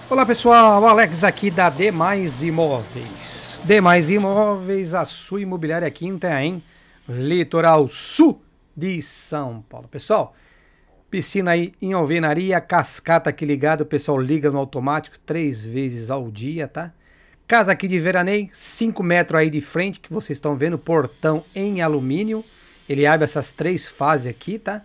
Olá pessoal, Alex aqui da Demais Imóveis. Demais Imóveis, a sua imobiliária aqui em Itanhaém, litoral sul de São Paulo. Pessoal, piscina aí em alvenaria, cascata aqui ligada, o pessoal liga no automático 3 vezes ao dia, tá? Casa aqui de veraneio, 5 metros aí de frente, que vocês estão vendo, portão em alumínio. Ele abre essas 3 fases aqui, tá?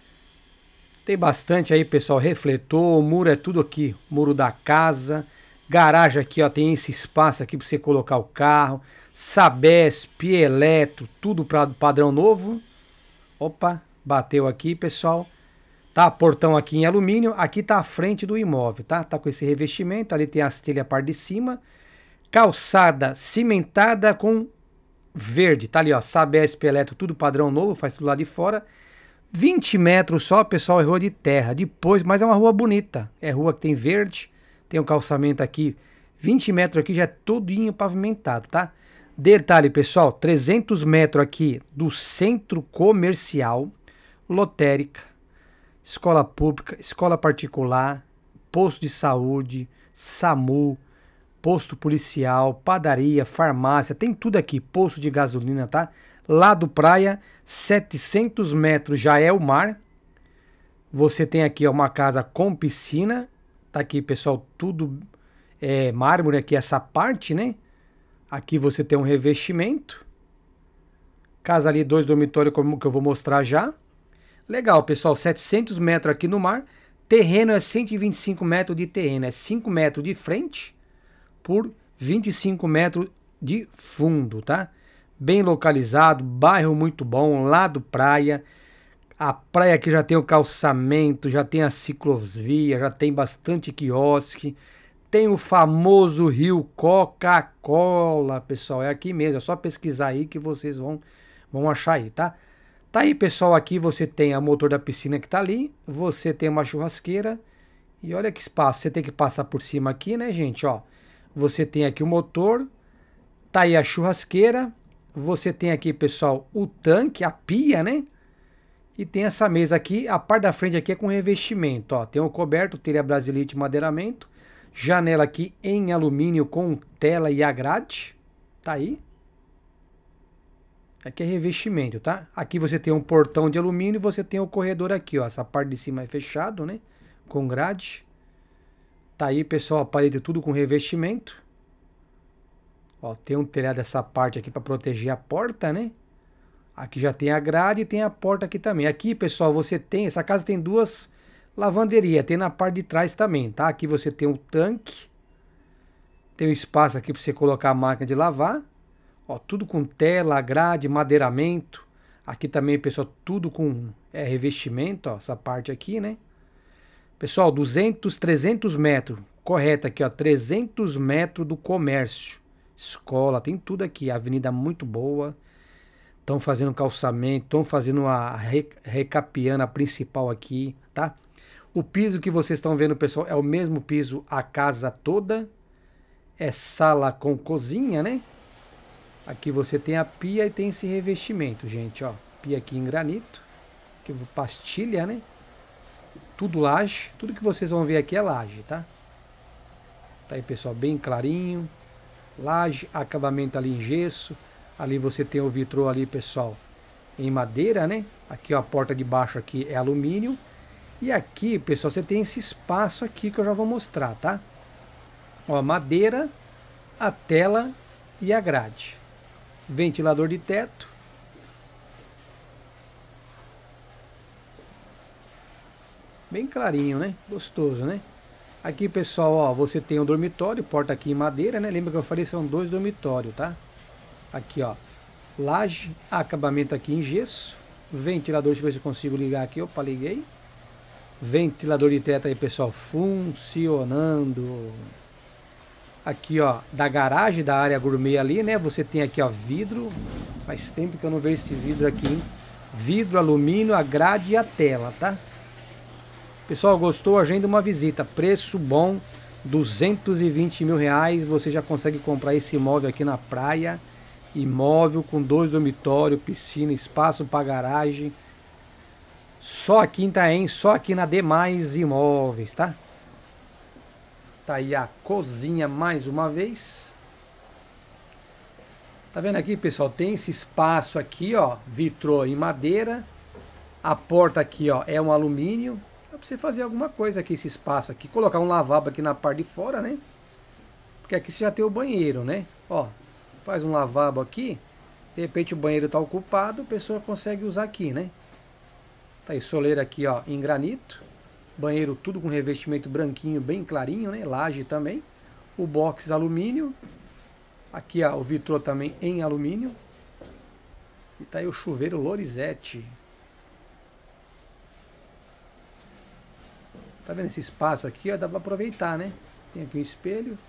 Tem bastante aí, pessoal, refletor, o muro é tudo aqui, muro da casa, garagem aqui, ó, tem esse espaço aqui para você colocar o carro, Sabesp, Eletro, tudo para padrão novo. Opa, bateu aqui, pessoal. Tá, portão aqui em alumínio, aqui tá a frente do imóvel, tá? Tá com esse revestimento, ali tem as telhas a parte de cima, calçada cimentada com verde, tá ali, ó, Sabesp, Eletro, tudo padrão novo, faz tudo lá de fora. 20 metros só, pessoal, é rua de terra. Depois, mas é uma rua bonita. É rua que tem verde, tem um calçamento aqui. 20 metros aqui já é todinho pavimentado, tá? Detalhe, pessoal, 300 metros aqui do centro comercial, lotérica, escola pública, escola particular, posto de saúde, SAMU, posto policial, padaria, farmácia, tem tudo aqui, posto de gasolina, tá? Lado praia, 700 metros já é o mar. Você tem aqui ó, uma casa com piscina. Tá aqui, pessoal, tudo mármore aqui, essa parte, né? Aqui você tem um revestimento. Casa ali, 2 dormitórios, como que eu vou mostrar já. Legal, pessoal, 700 metros aqui no mar. Terreno é 125 metros de terreno. É 5 metros de frente por 25 metros de fundo, tá? Bem localizado, bairro muito bom, lado praia. A praia aqui já tem o calçamento, já tem a ciclovia, já tem bastante quiosque. Tem o famoso rio Coca-Cola, pessoal. É aqui mesmo, é só pesquisar aí que vocês vão achar aí, tá? Tá aí, pessoal, aqui você tem o motor da piscina que tá ali. Você tem uma churrasqueira. E olha que espaço, você tem que passar por cima aqui, né, gente, ó. Você tem aqui o motor, tá aí a churrasqueira. Você tem aqui, pessoal, o tanque, a pia, né? E tem essa mesa aqui, a parte da frente aqui é com revestimento, ó. Tem o coberto, telha brasilite, madeiramento. Janela aqui em alumínio com tela e a grade. Tá aí. Aqui é revestimento, tá? Aqui você tem um portão de alumínio e você tem o corredor aqui, ó. Essa parte de cima é fechado, né? Com grade. Tá aí, pessoal, a parede tudo com revestimento. Ó, tem um telhado essa parte aqui para proteger a porta, né? Aqui já tem a grade e tem a porta aqui também. Aqui, pessoal, você tem... Essa casa tem 2 lavanderias. Tem na parte de trás também, tá? Aqui você tem um tanque. Tem um espaço aqui para você colocar a máquina de lavar. Ó, tudo com tela, grade, madeiramento. Aqui também, pessoal, tudo com revestimento, ó. Essa parte aqui, né? Pessoal, 200, 300 metros. Correto aqui, ó. 300 metros do comércio. Escola, tem tudo aqui, avenida muito boa, estão fazendo calçamento, estão fazendo recapeando a principal aqui, tá? O piso que vocês estão vendo, pessoal, é o mesmo piso a casa toda, é sala com cozinha, né? Aqui você tem a pia e tem esse revestimento, gente, ó, pia aqui em granito, que pastilha, né? Tudo laje, tudo que vocês vão ver aqui é laje, tá? Tá aí, pessoal, bem clarinho. Laje, acabamento ali em gesso. Ali você tem o vitrô ali, pessoal, em madeira, né? Aqui, ó, a porta de baixo aqui é alumínio. E aqui, pessoal, você tem esse espaço aqui que eu já vou mostrar, tá? Ó, madeira, a tela e a grade. Ventilador de teto. Bem clarinho, né? Gostoso, né? Aqui, pessoal, ó, você tem um dormitório, porta aqui em madeira, né? Lembra que eu falei, são 2 dormitórios, tá? Aqui, ó, laje, acabamento aqui em gesso, ventilador, deixa eu ver se eu consigo ligar aqui, opa, liguei. Ventilador de teto aí, pessoal, funcionando. Aqui, ó, da garagem, da área gourmet ali, né? Você tem aqui, ó, vidro, faz tempo que eu não vejo esse vidro aqui, hein? Vidro, alumínio, a grade e a tela, tá? Pessoal, gostou? Agenda uma visita. Preço bom, 220 mil reais. Você já consegue comprar esse imóvel aqui na praia. Imóvel com 2 dormitórios, piscina, espaço para garagem. Só aqui em Itanhaém, só aqui na Demais Imóveis, tá? Tá aí a cozinha mais uma vez. Tá vendo aqui, pessoal? Tem esse espaço aqui, ó, vitrô em madeira. A porta aqui, ó, é um alumínio. Dá pra você fazer alguma coisa aqui, esse espaço aqui. Colocar um lavabo aqui na parte de fora, né? Porque aqui você já tem o banheiro, né? Ó, faz um lavabo aqui. De repente o banheiro tá ocupado, a pessoa consegue usar aqui, né? Tá aí, soleira aqui, ó, em granito. Banheiro tudo com revestimento branquinho, bem clarinho, né? Laje também. O box alumínio. Aqui, ó, o vitrô também em alumínio. E tá aí o chuveiro Lorizete. Tá vendo esse espaço aqui, ó? Dá pra aproveitar, né? Tem aqui um espelho.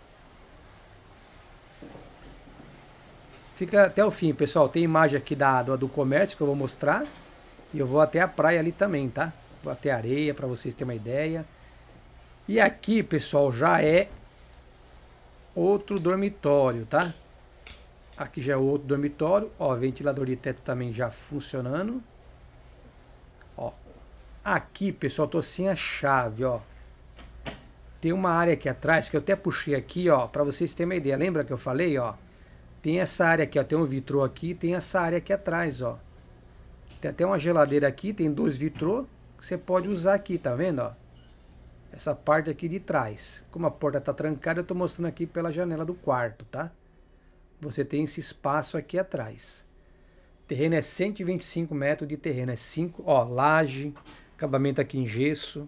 Fica até o fim, pessoal. Tem imagem aqui do comércio que eu vou mostrar. E eu vou até a praia ali também, tá? Vou até a areia para vocês terem uma ideia. E aqui, pessoal, já é outro dormitório, tá? Aqui já é outro dormitório. Ó, ventilador de teto também já funcionando. Ó. Aqui, pessoal, tô sem a chave, ó. Tem uma área aqui atrás que eu até puxei aqui, ó, para vocês terem uma ideia. Lembra que eu falei, ó? Tem essa área aqui, ó, tem um vitrô aqui, tem essa área aqui atrás, ó. Tem até uma geladeira aqui, tem 2 vitrô que você pode usar aqui, tá vendo, ó? Essa parte aqui de trás. Como a porta tá trancada, eu tô mostrando aqui pela janela do quarto, tá? Você tem esse espaço aqui atrás. O terreno é 125 metros de terreno, é 5, ó, laje, acabamento aqui em gesso.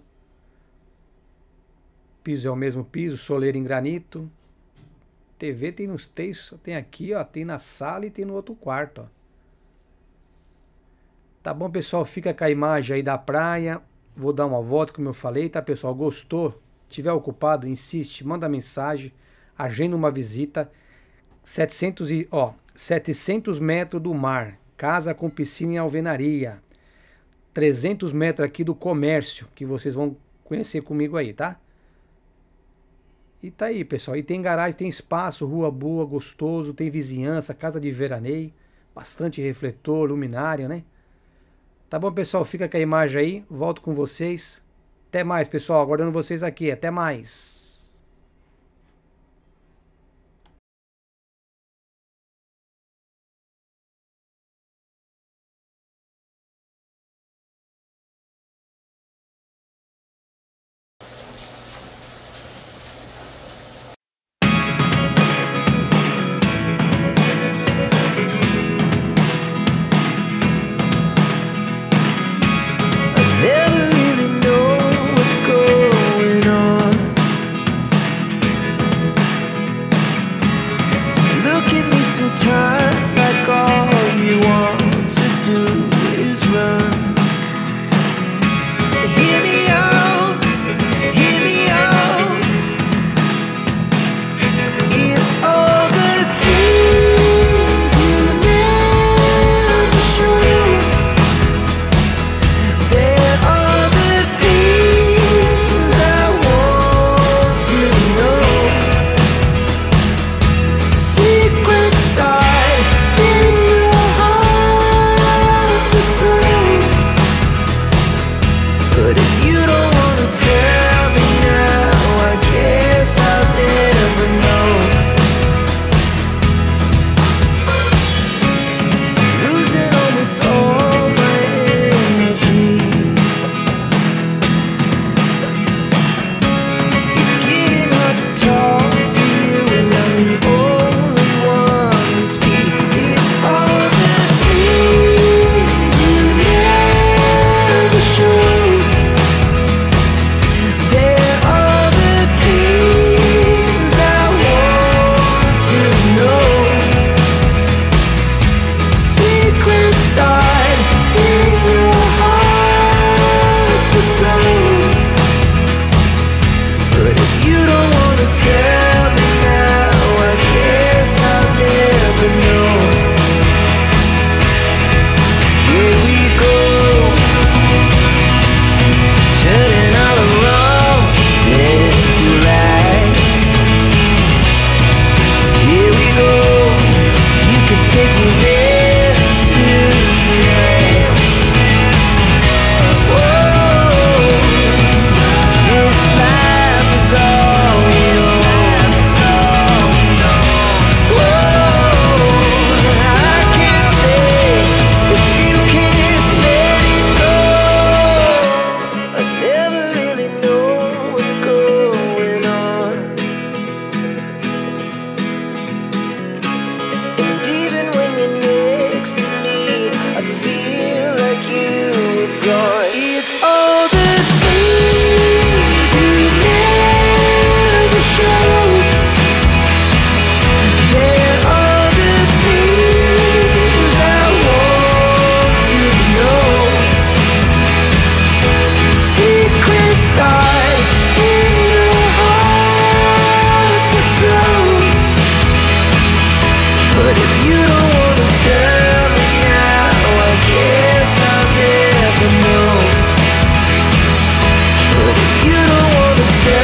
Piso é o mesmo piso, soleira em granito. TV tem nos textos, tem aqui, ó, tem na sala e tem no outro quarto, ó. Tá bom, pessoal? Fica com a imagem aí da praia. Vou dar uma volta, como eu falei, tá, pessoal? Gostou? Tiver ocupado, insiste, manda mensagem, agenda uma visita. 700 metros do mar, casa com piscina e alvenaria. 300 metros aqui do comércio, que vocês vão conhecer comigo aí, tá? E tá aí, pessoal. E tem garagem, tem espaço, rua boa, gostoso, tem vizinhança, casa de veraneio, bastante refletor, luminária, né? Tá bom, pessoal? Fica com a imagem aí. Volto com vocês. Até mais, pessoal. Aguardando vocês aqui. Até mais.